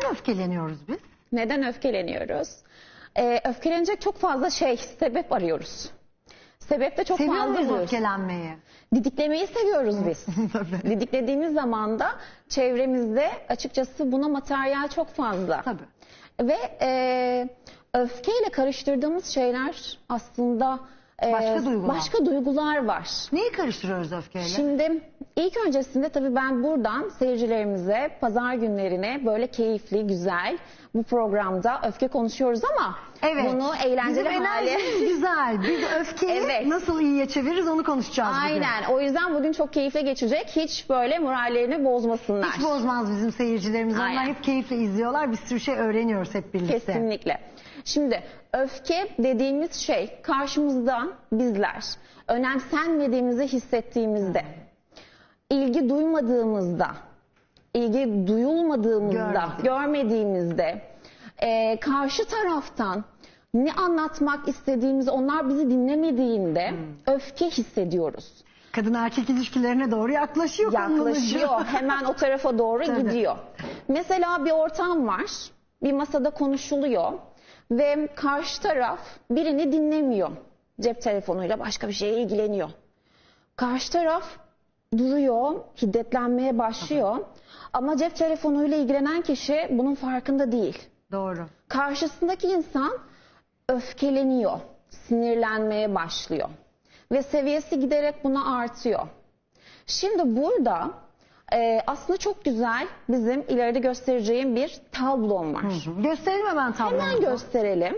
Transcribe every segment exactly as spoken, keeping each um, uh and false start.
Neden öfkeleniyoruz biz? Neden öfkeleniyoruz? Ee, öfkelenecek çok fazla şey, sebep arıyoruz. Sebep de çok Seviyor fazla muyuz buluyoruz. öfkelenmeyi? Didiklemeyi seviyoruz biz. Didiklediğimiz zaman da çevremizde açıkçası buna materyal çok fazla. Tabii. Ve e, öfkeyle karıştırdığımız şeyler aslında e, Başka duygular. başka duygular var. Neyi karıştırıyoruz öfkeyle? Şimdi ilk öncesinde tabii ben buradan seyircilerimize pazar günlerine böyle keyifli, güzel bu programda öfke konuşuyoruz ama Evet. bunu eğlenceli Bizim hale... enerjimiz güzel. Biz öfkeyi Evet. nasıl iyiye çeviririz onu konuşacağız bugün. Aynen. O yüzden bugün çok keyifli geçecek. Hiç böyle morallerini bozmasınlar. Hiç bozmaz bizim seyircilerimiz. Aynen. Onlar hep keyifle izliyorlar. Bir sürü şey öğreniyoruz hep birlikte. Kesinlikle. Şimdi öfke dediğimiz şey karşımızdan bizler önemsenmediğimizi hissettiğimizde, ilgi duymadığımızda, ilgi duyulmadığımızda, Görmedik. görmediğimizde, e, karşı taraftan ne anlatmak istediğimizi onlar bizi dinlemediğinde Hmm. öfke hissediyoruz. Kadın erkek ilişkilerine doğru yaklaşıyor. Yaklaşıyor. konumuz. Hemen o tarafa doğru Tabii. gidiyor. Mesela bir ortam var. Bir masada konuşuluyor. Ve karşı taraf birini dinlemiyor. Cep telefonuyla başka bir şeye ilgileniyor. Karşı taraf duruyor, hiddetlenmeye başlıyor. Ama cep telefonuyla ilgilenen kişi bunun farkında değil. Doğru. Karşısındaki insan öfkeleniyor, sinirlenmeye başlıyor. Ve seviyesi giderek buna artıyor. Şimdi burada e, aslında çok güzel bizim ileride göstereceğim bir tablom var. Hı hı. Gösterelim hemen tablomuzu. Hemen gösterelim.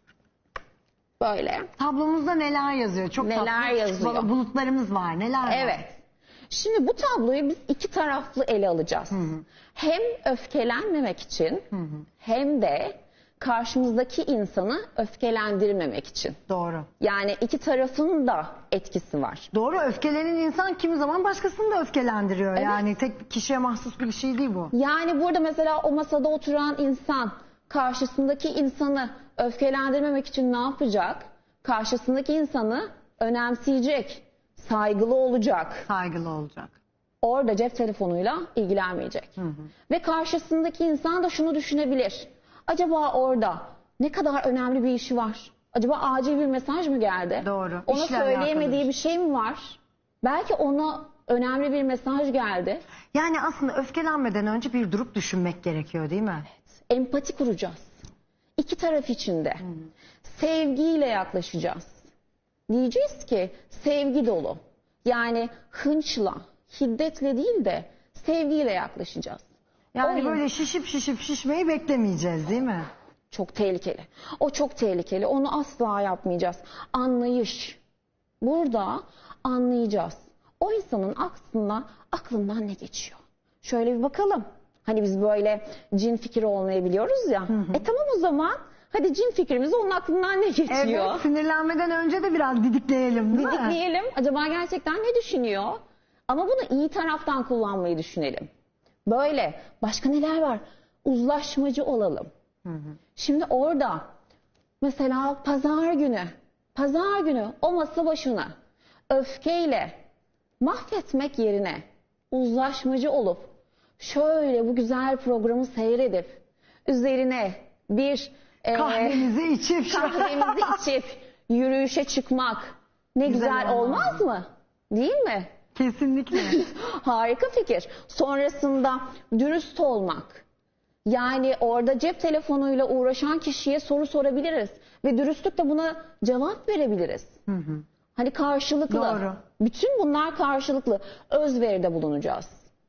Böyle. Tablomuzda neler yazıyor? Çok Neler tatlı. yazıyor? Bulutlarımız var. Neler var? Evet. Şimdi bu tabloyu biz iki taraflı ele alacağız. Hı hı. Hem öfkelenmemek için Hı hı. hem de karşımızdaki insanı öfkelendirmemek için. Doğru. Yani iki tarafın da etkisi var. Doğru. Öfkelenen insan kimi zaman başkasını da öfkelendiriyor. Evet. Yani tek kişiye mahsus bir şey değil bu. Yani burada mesela o masada oturan insan karşısındaki insanı öfkelendirmemek için ne yapacak? Karşısındaki insanı önemseyecek, saygılı olacak. Saygılı olacak. Orada cep telefonuyla ilgilenmeyecek. Hı hı. Ve karşısındaki insan da şunu düşünebilir. Acaba orada ne kadar önemli bir işi var? Acaba acil bir mesaj mı geldi? Doğru. Ona İşle söyleyemediği alakalı. bir şey mi var? Belki ona önemli bir mesaj geldi. Yani aslında öfkelenmeden önce bir durup düşünmek gerekiyor değil mi? Empati kuracağız. İki taraf için de. Sevgiyle yaklaşacağız. Diyeceğiz ki sevgi dolu. Yani hınçla, şiddetle değil de sevgiyle yaklaşacağız. Yani O böyle şişip şişip şişmeyi beklemeyeceğiz değil mi? çok tehlikeli. O çok tehlikeli. Onu asla yapmayacağız. Anlayış. Burada anlayacağız. O insanın aslında aklından ne geçiyor? Şöyle bir bakalım. Hani biz böyle cin fikri olmayabiliyoruz ya. E tamam o zaman. Hadi cin fikrimiz onun aklından ne geçiyor? Evet, sinirlenmeden önce de biraz didikleyelim değil mi? Didikleyelim. Acaba gerçekten ne düşünüyor? Ama bunu iyi taraftan kullanmayı düşünelim. Böyle. Başka neler var? Uzlaşmacı olalım. Hı hı. Şimdi orada mesela pazar günü, pazar günü o masa başına öfkeyle mahvetmek yerine uzlaşmacı olup şöyle bu güzel programı seyredip üzerine bir e, Kahvemizi içip kahvemizi içip yürüyüşe çıkmak ne Güzel güzel, olmaz olmaz mı? Değil mi? Kesinlikle. Harika fikir. Sonrasında dürüst olmak. Yani orada cep telefonuyla uğraşan kişiye soru sorabiliriz. Ve dürüstlükle buna cevap verebiliriz. Hı hı. Hani karşılıklı. Doğru. Bütün bunlar karşılıklı. Özveride bulunacağız.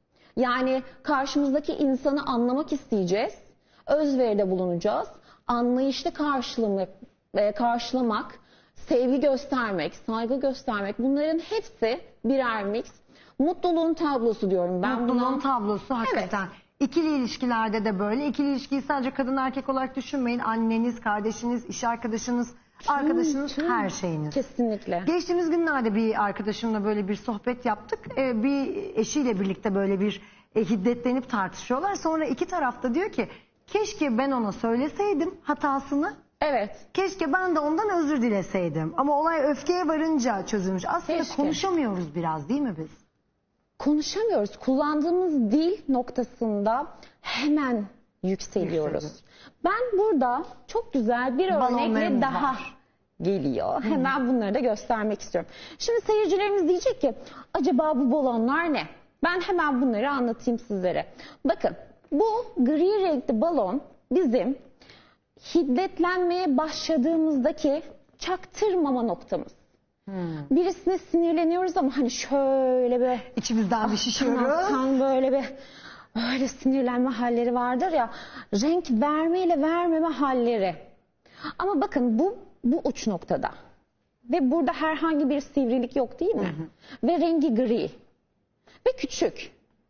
Yani karşımızdaki insanı anlamak isteyeceğiz. Özveride bulunacağız. Anlayışlı karşılamak, e, karşılamak, sevgi göstermek, saygı göstermek, bunların hepsi birer mix. Mutluluğun tablosu diyorum ben Mutluluğun buna. tablosu hakikaten. İkili ilişkilerde de böyle. İkili ilişkiyi sadece kadın erkek olarak düşünmeyin. Anneniz, kardeşiniz, iş arkadaşınız, arkadaşınız, tüm. her şeyiniz. Kesinlikle. Geçtiğimiz günlerde bir arkadaşımla böyle bir sohbet yaptık. Ee, bir eşiyle birlikte böyle bir e, hiddetlenip tartışıyorlar. Sonra iki tarafta diyor ki keşke ben ona söyleseydim hatasını. Evet. Keşke ben de ondan özür dileseydim. Ama olay öfkeye varınca çözülmüş. Aslında Keşke. konuşamıyoruz biraz değil mi biz? Konuşamıyoruz. Kullandığımız dil noktasında hemen yükseliyoruz. Yükseliyor. Ben burada çok güzel bir örnekle Balonlarımız daha var. geliyor. Hemen bunları da göstermek istiyorum. Şimdi seyircilerimiz diyecek ki acaba bu balonlar ne? Ben hemen bunları anlatayım sizlere. Bakın bu gri renkli balon bizim hiddetlenmeye başladığımızdaki çaktırmama noktamız. Hmm. Birisine sinirleniyoruz ama hani şöyle bir İçimizden bir şişiyoruz. alttan böyle bir öyle sinirlenme halleri vardır ya, renk vermeyle vermeme halleri. Ama bakın bu bu uç noktada ve burada herhangi bir sivrilik yok değil mi? Hı hı. Ve rengi gri ve küçük.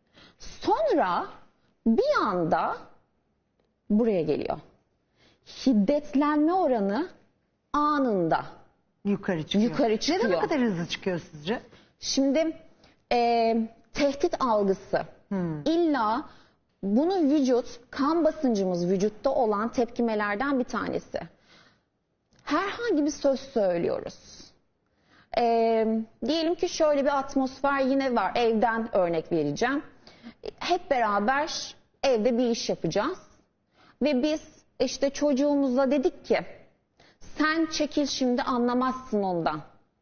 Sonra bir anda buraya geliyor. Hiddetlenme oranı anında Yukarı çıkıyor. yukarı çıkıyor. Neden o kadar hızlı çıkıyor sizce? Şimdi e, tehdit algısı. Hmm. İlla bunu vücut, kan basıncımız vücutta olan tepkimelerden bir tanesi. Herhangi bir söz söylüyoruz. E, diyelim ki şöyle bir atmosfer yine var. Evden örnek vereceğim. Hep beraber evde bir iş yapacağız. Ve biz işte çocuğumuza dedik ki sen çekil şimdi anlamazsın ondan.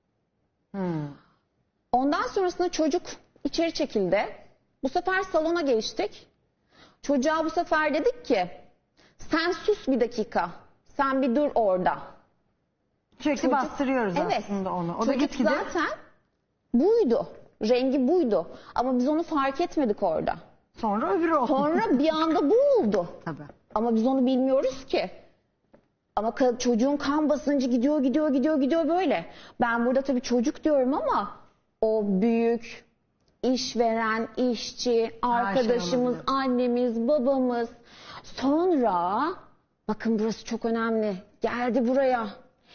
Hmm. Ondan sonrasında çocuk içeri çekildi. Bu sefer salona geçtik. Çocuğa bu sefer dedik ki sen sus bir dakika. Sen bir dur orada. Sürekli Çocuk, bastırıyoruz evet, aslında onu. O çocuk da gitgide... zaten buydu. Rengi buydu. Ama biz onu fark etmedik orada. Sonra öbürü oldu. Sonra bir anda bu oldu. Tabii. Ama biz onu bilmiyoruz ki. Ama çocuğun kan basıncı gidiyor, gidiyor, gidiyor, gidiyor böyle. Ben burada tabii çocuk diyorum ama o büyük, işveren, işçi, arkadaşımız, şey annemiz, babamız. Sonra, bakın burası çok önemli. Geldi buraya.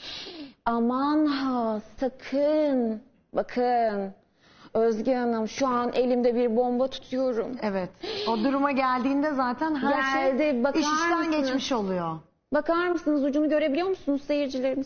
Aman ha, sakın. Bakın. Özge Hanım, şu an elimde bir bomba tutuyorum. Evet. O duruma geldiğinde zaten her Geldi, şey bakar iş işten mısınız? geçmiş oluyor. Bakar mısınız, ucunu görebiliyor musunuz seyircilerimiz?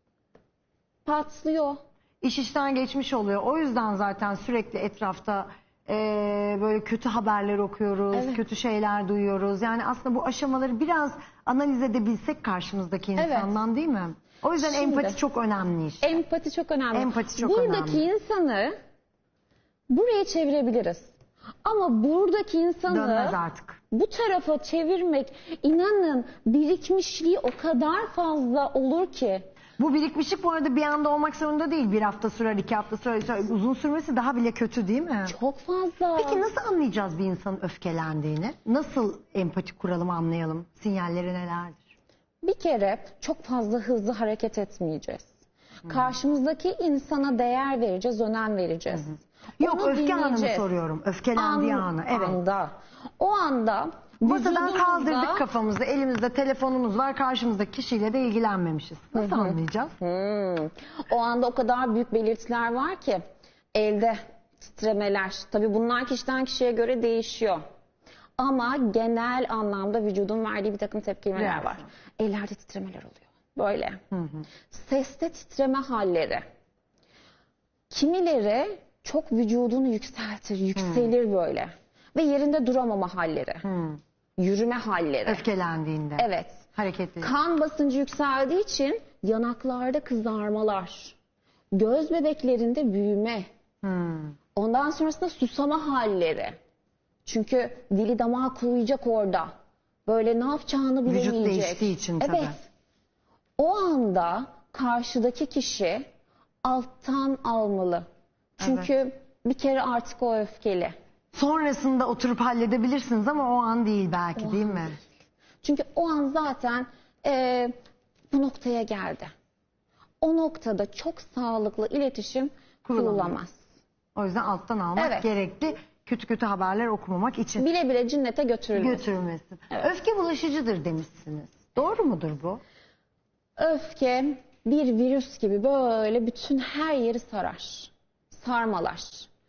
Patlıyor. İş işten geçmiş oluyor. O yüzden zaten sürekli etrafta e, böyle kötü haberler okuyoruz, evet. kötü şeyler duyuyoruz. Yani aslında bu aşamaları biraz analiz edebilsek karşımızdaki insandan, evet. değil mi? O yüzden Şimdi, empati çok önemli işte. Empati çok önemli. Empati çok Buradaki önemli. insanı buraya çevirebiliriz. Ama buradaki insanı dönmez artık. Bu tarafa çevirmek, inanın birikmişliği o kadar fazla olur ki. Bu birikmişlik bu arada bir anda olmak zorunda değil. Bir hafta sürer, iki hafta sürer. Uzun sürmesi daha bile kötü değil mi? Çok fazla. Peki nasıl anlayacağız bir insanın öfkelendiğini? Nasıl empati kuralım, anlayalım? Sinyalleri nelerdir? Bir kere çok fazla hızlı hareket etmeyeceğiz. Hmm. Karşımızdaki insana değer vereceğiz, önem vereceğiz. Hmm. Yok, Onu öfke anını soruyorum. Öfkelendiği An, anı. Evet. Anda. O anda masadan kaldırdık kafamızı, elimizde telefonumuz var, karşımızdaki kişiyle de ilgilenmemişiz. Nasıl Hı-hı. anlayacağız? Hmm. O anda o kadar büyük belirtiler var ki elde titremeler. Tabii bunlar kişiden kişiye göre değişiyor. Ama genel anlamda vücudun verdiği bir takım tepkiler evet. var. Ellerde titremeler oluyor. Böyle. Hı-hı. Seste titreme halleri. Kimileri çok vücudunu yükseltir, yükselir hmm. böyle. Ve yerinde duramama halleri. Hmm. Yürüme halleri. Öfkelendiğinde. Evet. Hareketli. Kan basıncı yükseldiği için yanaklarda kızarmalar. Göz bebeklerinde büyüme. Hmm. Ondan sonrasında susama halleri. Çünkü dili damağı kuruyacak orada. Böyle ne yapacağını bilemeyecek. Vücut değiştiği için tabii. Evet. O anda karşıdaki kişi alttan almalı. Çünkü evet. bir kere artık o öfkeli. Sonrasında oturup halledebilirsiniz ama o an değil belki o değil mi? Değil. Çünkü o an zaten e, bu noktaya geldi. O noktada çok sağlıklı iletişim kurulamaz. O yüzden alttan almak evet. gerekli. Kötü kötü haberler okumamak için. Bile bile cinnete götürülmesin. Götürülmesin. Evet. Öfke bulaşıcıdır demişsiniz. Doğru mudur bu? Öfke bir virüs gibi böyle bütün her yeri sarar. Sarmalar.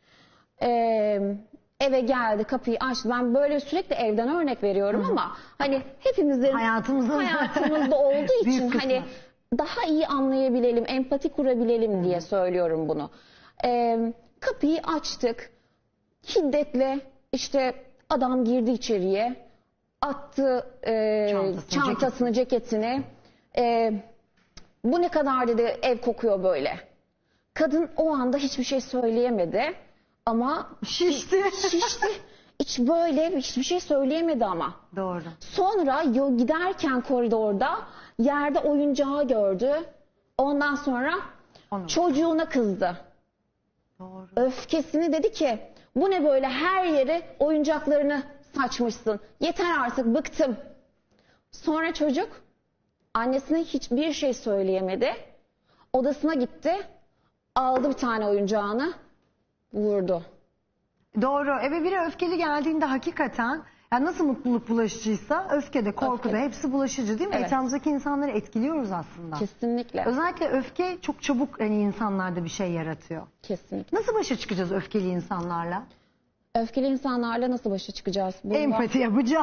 Ee, eve geldi, kapıyı açtı. Ben böyle sürekli evden örnek veriyorum Hı. ama hani hepimizin hayatımızda, hayatımızda olduğu için hani daha iyi anlayabilelim, empati kurabilelim Hı. diye söylüyorum bunu. Ee, kapıyı açtık. Şiddetle işte adam girdi içeriye. attı e, Çantasını, çantasını, ceketini. E, bu ne kadar dedi, ev kokuyor böyle. Kadın o anda hiçbir şey söyleyemedi ama Şişti. şişti. Hiç böyle hiçbir şey söyleyemedi ama. Doğru. Sonra yol giderken koridorda yerde oyuncağı gördü. Ondan sonra Onu. çocuğuna kızdı. Doğru. Öfkesini dedi ki bu ne böyle, her yere oyuncaklarını saçmışsın. Yeter artık, bıktım. Sonra çocuk annesine hiçbir şey söyleyemedi. Odasına gitti. Aldı bir tane oyuncağını. Vurdu. Doğru. Eve biri öfkeli geldiğinde hakikaten yani nasıl mutluluk bulaşıcıysa öfke de korku da Öfke. hepsi bulaşıcı değil mi? Evet. Etrafımızdaki insanları etkiliyoruz aslında. Kesinlikle. Özellikle öfke çok çabuk hani insanlarda bir şey yaratıyor. Kesinlikle. Nasıl başa çıkacağız öfkeli insanlarla? Öfkeli insanlarla nasıl başa çıkacağız? Bunda Empati yapacağız.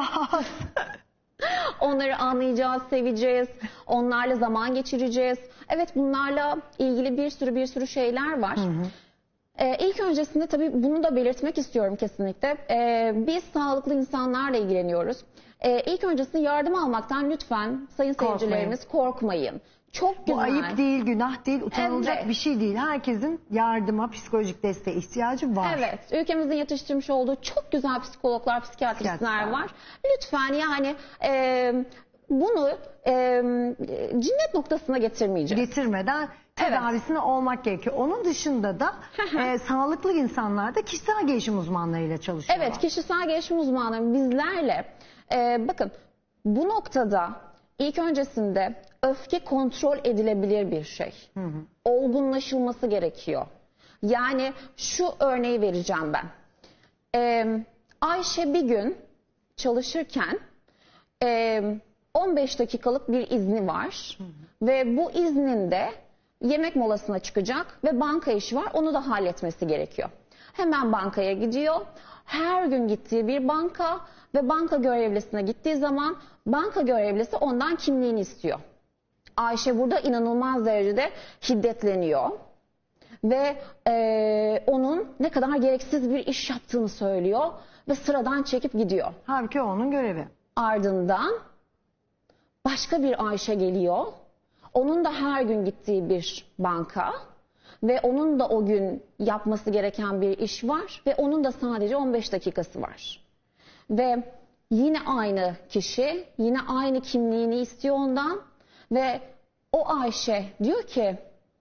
onları anlayacağız, seveceğiz. Onlarla zaman geçireceğiz. Evet, bunlarla ilgili bir sürü bir sürü şeyler var. Hı hı. Ee, ilk öncesinde tabii bunu da belirtmek istiyorum kesinlikle. Ee, biz sağlıklı insanlarla ilgileniyoruz. Ee, ilk öncesinde yardım almaktan lütfen sayın Korkmayın. seyircilerimiz korkmayın. Çok güzel. Bu ayıp değil, günah değil, utanılacak Evet. bir şey değil. Herkesin yardıma, psikolojik desteğe ihtiyacı var. Evet, ülkemizin yetiştirmiş olduğu çok güzel psikologlar, psikiyatristler Psikiyatristler var. Lütfen yani e, bunu e, cinnet noktasına getirmeyeceğiz. Getirmeden tedavisine olmak gerekiyor. Onun dışında da e, sağlıklı insanlar da kişisel gelişim uzmanlarıyla çalışıyorlar. Evet, kişisel gelişim uzmanları bizlerle. E, bakın, bu noktada ilk öncesinde öfke kontrol edilebilir bir şey. Hı hı. Olgunlaşılması gerekiyor. Yani şu örneği vereceğim ben. Ee, Ayşe bir gün çalışırken e, on beş dakikalık bir izni var. Hı hı. Ve bu izninde yemek molasına çıkacak ve banka işi var. Onu da halletmesi gerekiyor. Hemen bankaya gidiyor. Her gün gittiği bir banka ve banka görevlisine gittiği zaman banka görevlisi ondan kimliğini istiyor. Ayşe burada inanılmaz derecede şiddetleniyor ve e, onun ne kadar gereksiz bir iş yaptığını söylüyor ve sıradan çekip gidiyor. Halbuki onun görevi. Ardından başka bir Ayşe geliyor. Onun da her gün gittiği bir banka ve onun da o gün yapması gereken bir iş var ve onun da sadece on beş dakikası var. Ve yine aynı kişi, yine aynı kimliğini istiyor ondan. Ve o Ayşe diyor ki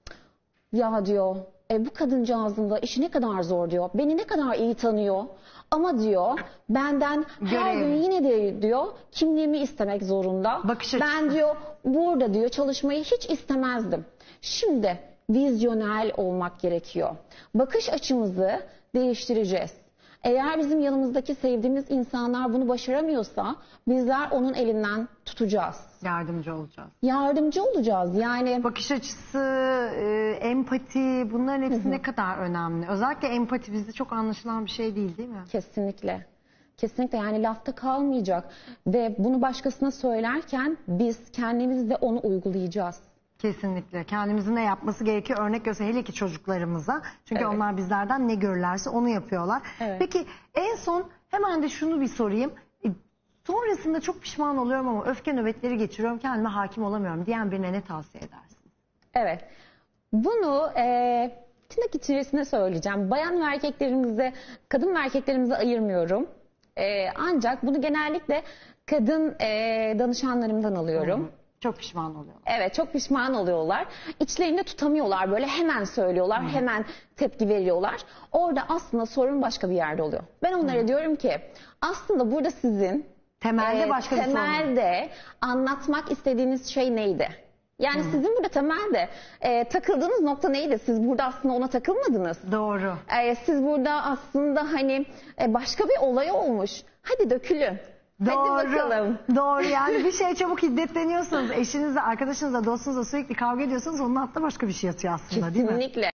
ya diyor e, bu kadıncağızın da işi ne kadar zor diyor. Beni ne kadar iyi tanıyor ama diyor benden her Görev. gün yine de diyor kimliğimi istemek zorunda. Bakış açısı. Ben diyor burada diyor çalışmayı hiç istemezdim. Şimdi vizyonel olmak gerekiyor. Bakış açımızı değiştireceğiz. Eğer bizim yanımızdaki sevdiğimiz insanlar bunu başaramıyorsa bizler onun elinden tutacağız. Yardımcı olacağız. Yardımcı olacağız yani. Bakış açısı, e, empati bunların hepsi hı hı. ne kadar önemli. Özellikle empati bizde çok anlaşılan bir şey değil değil mi? Kesinlikle. Kesinlikle yani lafta kalmayacak. Ve bunu başkasına söylerken biz kendimiz de onu uygulayacağız. Kesinlikle. Kendimizin ne yapması gerekiyor örnek göster hele ki çocuklarımıza. Çünkü evet. onlar bizlerden ne görürlerse onu yapıyorlar. Evet. Peki en son hemen de şunu bir sorayım. Sonrasında çok pişman oluyorum ama öfke nöbetleri geçiriyorum, kendime hakim olamıyorum diyen birine ne tavsiye edersin? Evet. Bunu e, tırnak içerisinde söyleyeceğim. Bayan ve erkeklerimize, kadın ve erkeklerimize ayırmıyorum. E, ancak bunu genellikle kadın e, danışanlarımdan alıyorum. Hı-hı. Çok pişman oluyorlar. Evet, çok pişman oluyorlar. İçlerinde tutamıyorlar, böyle hemen söylüyorlar, Hı. hemen tepki veriyorlar. Orada aslında sorun başka bir yerde oluyor. Ben onlara Hı. diyorum ki aslında burada sizin temelde e, başka temelde bir sorun. Anlatmak istediğiniz şey neydi? Yani Hı. sizin burada temelde e, takıldığınız nokta neydi? Siz burada aslında ona takılmadınız. Doğru. E, siz burada aslında hani e, başka bir olay olmuş. Hadi dökülün. Doğru, Hadi bakalım. Doğru yani bir şeye çabuk hiddetleniyorsanız eşinizle, arkadaşınızla, dostunuzla sürekli kavga ediyorsanız onun altında başka bir şey yatıyor aslında. Kesinlikle. Değil mi?